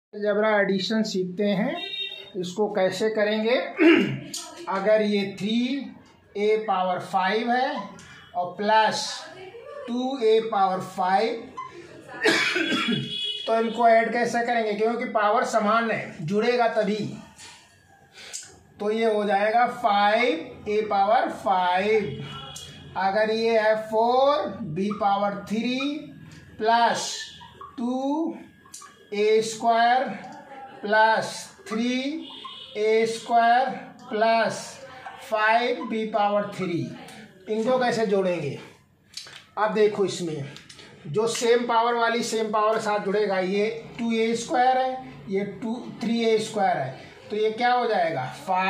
Algebra addition सीखते हैं। इसको कैसे करेंगे? अगर ये 3a⁵ है और प्लस 2a⁵ तो इनको ऐड कैसे करेंगे? क्योंकि पावर समान है, जुड़ेगा तभी। तो ये हो जाएगा 5a⁵। अगर ये है 4b⁵ plus 2a² plus 3a² plus 5b⁵। इनको कैसे जोड़ेंगे? अब देखो, इसमें जो सेम पावर वाली सेम पावर के साथ जुड़ेगा, ये 2a² है, ये 3a² है, तो ये क्या हो जाएगा?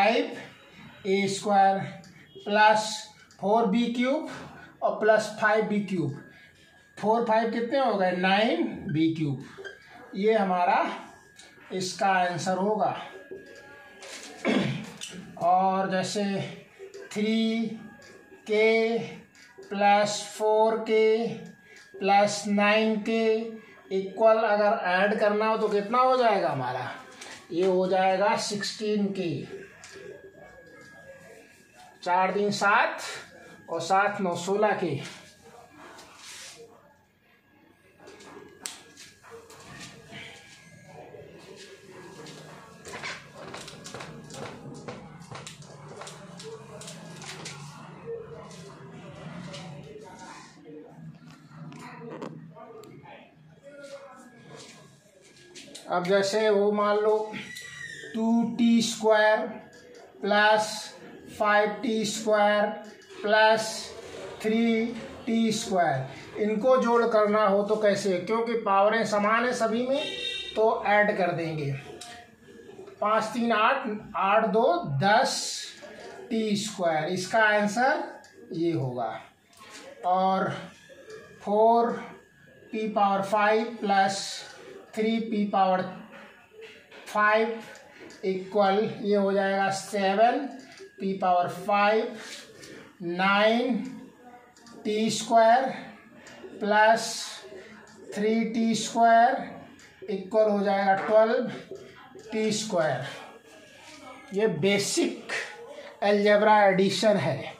5a² प्लस 4b³ और प्लस 5b³। 4 5 कितने हो गए? 9b³। ये हमारा इसका आंसर होगा। और जैसे 3k plus 4k plus 9k equal अगर ऐड करना हो तो कितना हो जाएगा हमारा? ये हो जाएगा 16k। 4 दिन 7 और 7 9 16k। अब जैसे वो मान लो 2t² plus 5t² plus 3t², इनको जोड़ करना हो तो कैसे? क्योंकि पावरें समान है सभी में, तो ऐड कर देंगे। 5 3 8, 8 2 10t²। इसका आंसर ये होगा। और 4p⁵ प्लस 3p⁵ इक्वल ये हो जाएगा 7p⁵। 9t² plus 3t² equal हो जाएगा 12t²। ये बेसिक अलजेब्रा एडिशन है।